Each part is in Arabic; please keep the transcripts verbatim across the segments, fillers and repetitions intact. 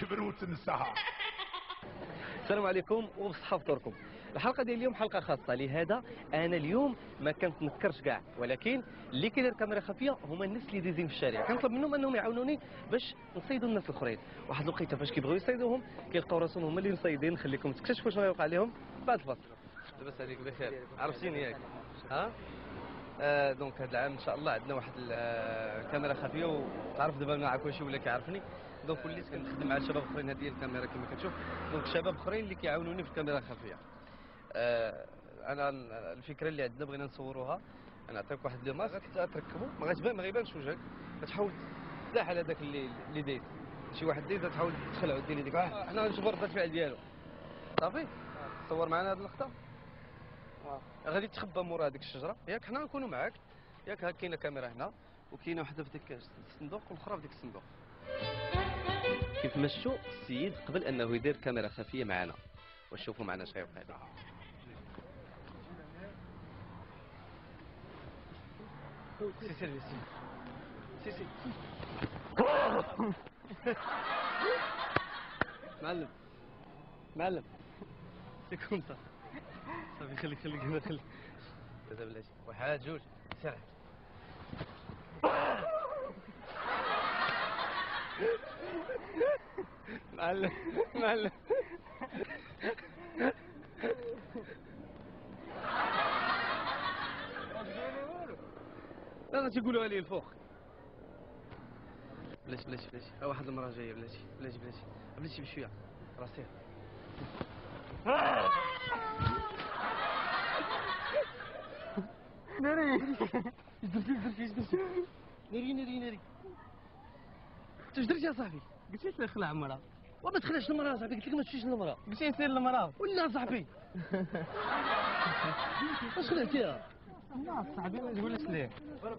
تكبر وتنساها. السلام عليكم وبصحة فطوركم. الحلقه ديال اليوم حلقه خاصه، لهذا انا اليوم ما كنتنكرش كاع، ولكن اللي كيدير كاميرا خفيه هما الناس اللي دايزين في الشارع. كنطلب منهم انهم يعاونوني باش نصيدوا الناس الاخرين. واحد الوقيته فاش كيبغيو يصيدوهم كيلقاو راسهم هما اللي مصيدين. نخليكم تكتشفوا شنو يوقع لهم بعد الفاصل. لاباس عليك بخير؟ عرفتيني ياك؟ ها؟ آه دونك هذا العام ان شاء الله عندنا واحد الكاميرا خفيه، وتعرف دابا معك واش ولا كيعرفني، دونك وليت كنخدم مع شباب اخرين. هذه هي الكاميرا كما كتشوف، دونك شباب اخرين اللي كيعاونوني في الكاميرا الخفيه. آه انا الفكره اللي عندنا بغينا نصوروها، نعطيك واحد لو ماسك تركبو، ما غتبان ما غيبانش وجهك، غتحاول تلاح على داك اللي اللي دايز شي واحد دايز، تحاول تخلعو دير يديك. حنا غنشوفوا رده الفعل ديالو. صافي تصور معنا هذه اللقطه. غادي تخبى مورا هذيك الشجره ياك، حنا نكونوا معاك ياك. ها كاينه كاميرا هنا، وكاينه وحده في ديك الصندوق والاخرى في ديك الصندوق. كيف مشوا السيد قبل انه يدير كاميرا خفيه معنا، وشوفوا معنا اش غيوقع له. سي سي سي سي معلم معلم سي كوم صافي صافي خليك خليك هنا خليك هذا بلاتي. واحد جوج سرع. معلم معلم لا تيقولوها لي الفوق. بلاتي بلاتي بلاتي، ها واحد المراه جايه. بلاتي بلاتي بلاتي بلاتي بشويه راسي. ناري درتي درتي درتي ناري ناري ناري. انت اش درتي يا صاحبي؟ قلت لك نخلع المراه. وما تخلعش المراه صاحبي، قلت لك ما تمشيش للمراه. قلت لي سير المراه ولا صاحبي اش خلعتيها؟ لا صاحبي ما تقولش ليه.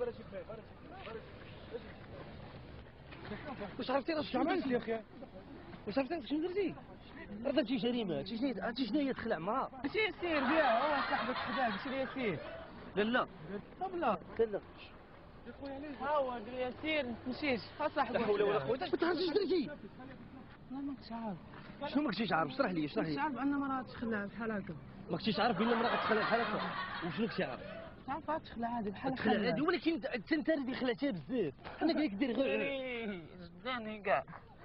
واش عرفتي راه شنو عملت يا اخي؟ واش عرفتي شنو درتي؟ راه درتي جريمه. عرفتي شنو عرفتي شنو هي تخلع مراه؟ قلت لي سير بيع، هو صاحبك حداك قلت لي سير. لا لا طب لا لا لا ها هو قال لي سير مشيت ها صاحبك. لا حول ولا قوه. اش بتعرفي اش درتي؟ لا ما كنتش عارف. شنو ما كنتيش عارف؟ اشرح لي اشرح كنتش لي. عارف ان مراه تخلع بحال هكا. ما كنتيش عارف بان المراه غتخلع بحال هكا؟ وشنو كنتي عارف؟ تعرف تخلع عادي بحال هكا. تخلع عادي، ولكن انت انت اللي خلعتيها بزاف. انا قال لك دير غير جداني كاع.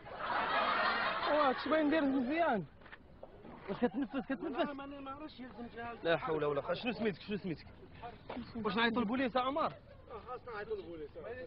واش باغي ندير مزيان؟ واش كتنفس كتنفس؟ ما ما عرفتش يلزم. لا حول ولا قوه. شنو سميتك شنو سميتك؟ واش نعيطوا للبوليس يا عمر؟ خاصنا نعيطوا للبوليس.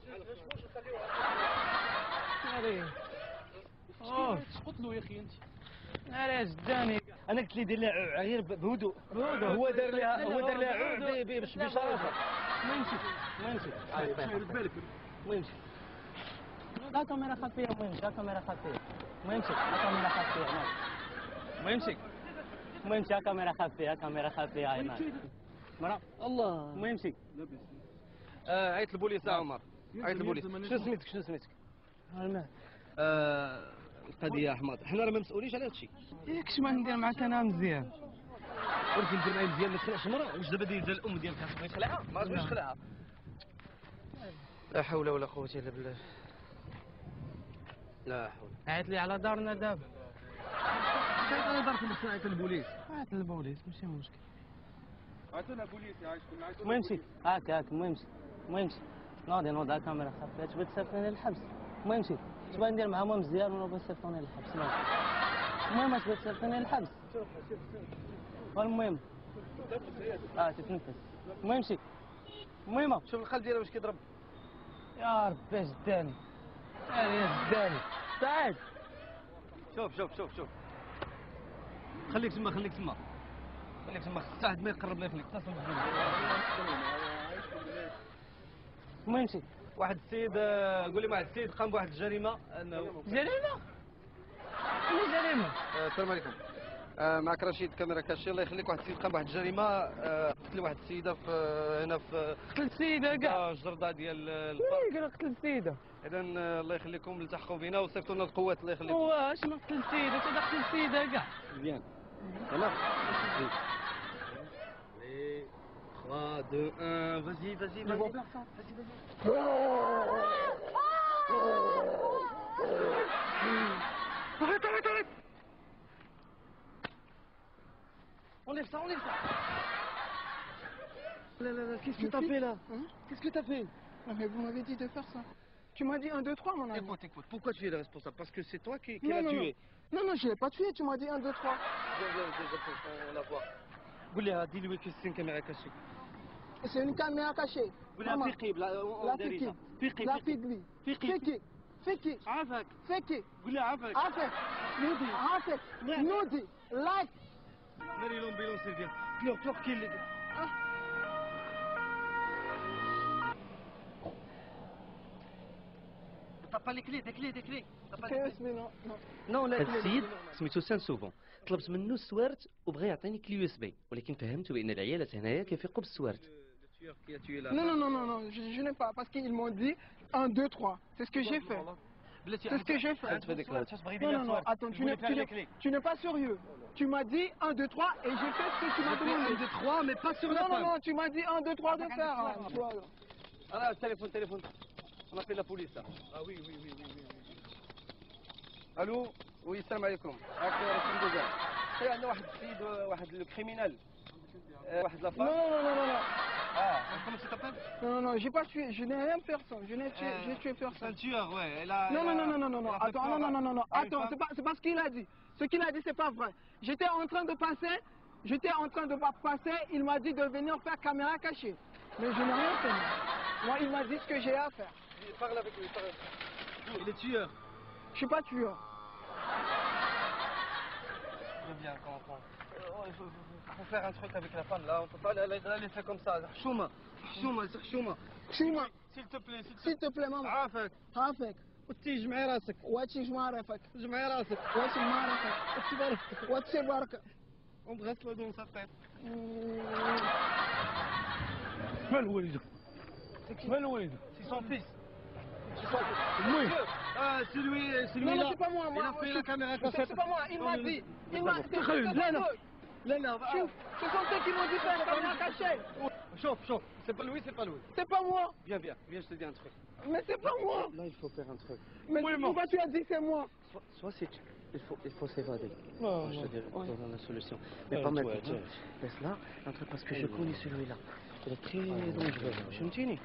ناري اوه قتلوا يا اخي انت. ناري جداني. انا قلت لي دير لها غير بهدوء. بهدوء. هو دار لها هو دار لها باش بشراسه. ما يمشي ما يمشي. شايل بالك. ما يمشي. لا كاميرا خفيه ما يمشي. كاميرا خفيه ما يمشي. كاميرا خفيه ما يمشي. ما يمشي. كاميرا خفيه كاميرا خفيه هاي ما مرا الله ما يمشي. آه عيط البوليس يا عمر. عيط البوليس. شنو سميتك شنو سميتك؟ المال آه القضيه يا حماض، حنا راه ما مسؤولينش على هذا الشيء. ياك اش ما ندير معاك انا مزيان. ولكن ندير معايا مزيان ما تخلعش المراه. واش دابا ديال الام ديالك خاصك يخلعها؟ ما غاديش يخلعها. لا حول ولا قوه الا بالله. لا حول. عيط لي على دارنا دابا. شحال انا داركم باش نعيط للبوليس؟ عيط للبوليس ماشي مشكل. عيطونا بوليس يا عايش كنا عيطونا. ما يمشي هاك هاك ما يمشي ما يمشي. ناضي نوض على الكاميرا خفيه تبغي تسافرني للحبس. ما يمشي. اش باغي ندير معاهم مزيان ولا بغي تسافرني للحبس؟ المهم اش بغي تسافرني للحبس. المهم اه تتنفس. ما يمشي. المهم شوف الخال ديالها واش كيضرب. يا ربي جداني يا جداني تعال. شوف شوف شوف شوف خليك تما خليك تما خليك تما حتى واحد ما يقرب لا يخليك. اتصل بالبوليس. ما يمشي. واحد السيد قول لي واحد السيد قام بواحد الجريمه انه. جريمه؟ شنو جريمه؟ السلام عليكم. آه معك رشيد كاميرا كاشي. الله يخليك. واحد السيد قام بواحد الجريمه، آه قتل واحد السيده في آه هنا في قتل السيده كاع. الجرده ديال البارك. وي قتل السيده. اذا آه الله يخليكم التحقوا بنا وصيفطوا لنا القوات. الله يخليكم. واش ما قتل السيده؟ انت قتل السيده كاع. مزيان تمام. trois, deux, un, vas-y, vas-y, vas-y. Vas-y, vas-y. Arrête, arrête. enlève ça, enlève ça. Là, là, là, qu'est-ce que t'as fait là? Qu'est-ce que t'as fait? Non, mais vous m'avez dit de faire ça. Tu m'as dit un, deux, trois, mon ami. Écoute, écoute, pourquoi tu es le responsable? Parce que c'est toi qui, qui Non, l'as non, tué. Non, non, je l'ai pas tué, tu m'as dit un, deux, trois. Viens, viens, déjà, on la voit. قول لها dis-lui que c'est une caméra cachée. C'est une caméra cachée. قول لها Maman, فيقي بلا la fiki. فيقي La فيقي fiki. فيقي Fiki. Fiki. عافاك Fiki. قول لها عافاك Afek. نوضي Afek. لا. Nudi. Like. ناري لومبيلونس فيان كلور كلور كي اللي T'as pas les clés, des clés, des clés. T'as pas les clés. اسمي نو نو. نو لا هذا السيد سميتو سان سوفون طلبت منه السوارت وبغى يعطيني كلي يو اس بي ولكن فهمته بان العيالات هنايا كيفيقوا بالسوارت. Non, non, non, non, non, je, je n'ai pas, parce qu'ils m'ont dit un, deux, trois. C'est ce que j'ai fait. C'est ce que j'ai fait. Non, non, non, attends, tu n'es, tu n'es- tu n'es pas sérieux. Tu m'as dit un, deux, trois et j'ai fait ce que tu m'as demandé. un, deux, trois, mais pas sur la Non, non, femme. non, tu m'as dit un, deux, trois de faire. hein. Voilà. Ah, téléphone, téléphone. On appelle la police là. Ah oui, oui, oui, oui, oui. الو وي السلام عليكم راك رئيس الجزائر طيب عندنا واحد السيد واحد الكريمينال واحد Non, لافام non, non, non, non. اه comment tu t'appelles Non, non, non, j'ai pas tué, je n'ai rien personne, je n'ai tué, j'ai tué c'est un personne. tueur ouais elle a Non, non, non, non, non, non, non, attends, non, non, non, non, non, attends, c'est pas, c'est pas ce qu'il a dit. Ce qu'il a dit, c'est pas vrai. J'étais en train de passer, j'étais en train de pa- passer, il m'a dit de venir faire caméra cachée. Mais je n'ai rien fait. Moi, Moi, il m'a dit ce que j'ai à faire. parle avec lui parle avec lui il est tueur Je suis pas tueur. je viens quand on il faut, faut faire un truc avec la femme là on peut pas la, la, la laisser comme ça حشومه حشومه حشومه Chima, s'il te plaît s'il te s'il te plaît, maman. عافاك عافاك. وتي جمعي راسك واتشي جمارفك. جمعي راسك واتشي معرفك. تبارك واتشي بركة. on dresse le dans sa tête شمال والده؟ شمال والده؟ c'est son fils المهم ah c'est lui c'est lui Non, non, là c'est pas moi. il moi, a fait je- la caméra c'est- cachée C'est pas moi, il m'a dit. Il m'a dit. لا لا لا لا Ce sont eux qui m'ont dit faire caméra cachée. شوف شوف c'est pas lui c'est pas lui C'est pas moi. viens viens viens je te dis un truc Mais c'est pas moi. là il faut faire un truc Mais Oui, pourquoi tu as dit c'est moi? soit, soit c'est il faut il faut s'évader Non, je te dirai Ouais. on a la solution mais Ouais, pas ouais, maintenant ouais. laisse là un truc parce que je connais celui-là il est très dangereux فهمتيني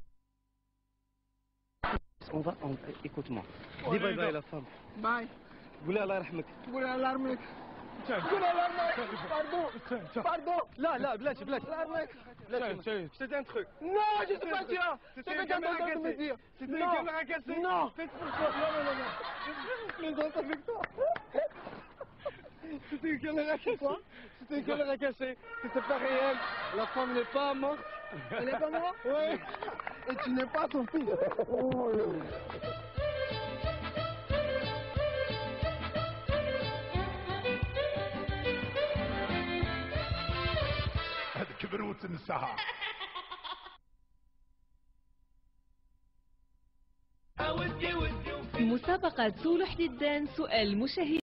on va on écoute-moi dis bye bye la femme Bye. قولها الله يرحمك قول الله يرحمك. قول الله يرحمك. Pardon. Pardon. لا لا بلاتي بلاتي الله يرحمك. بلاتي je te dis un truc Non, je suis pas tueur. C'est C'était ce que une tu as caméra besoin de me cassée. dire. C'était une Non. caméra cassée. Non. Faites pour toi. Non, non, non, non. Je plaisante avec toi. C'était une caméra cachée. Quoi? C'était une caméra cachée. C'était pas réel. La femme n'est pas morte. Elle est pas moi? Ouais. Et tu n'es pas son fils. هذا كبروت السهر مسابقة صلح جدا سؤال مشاهد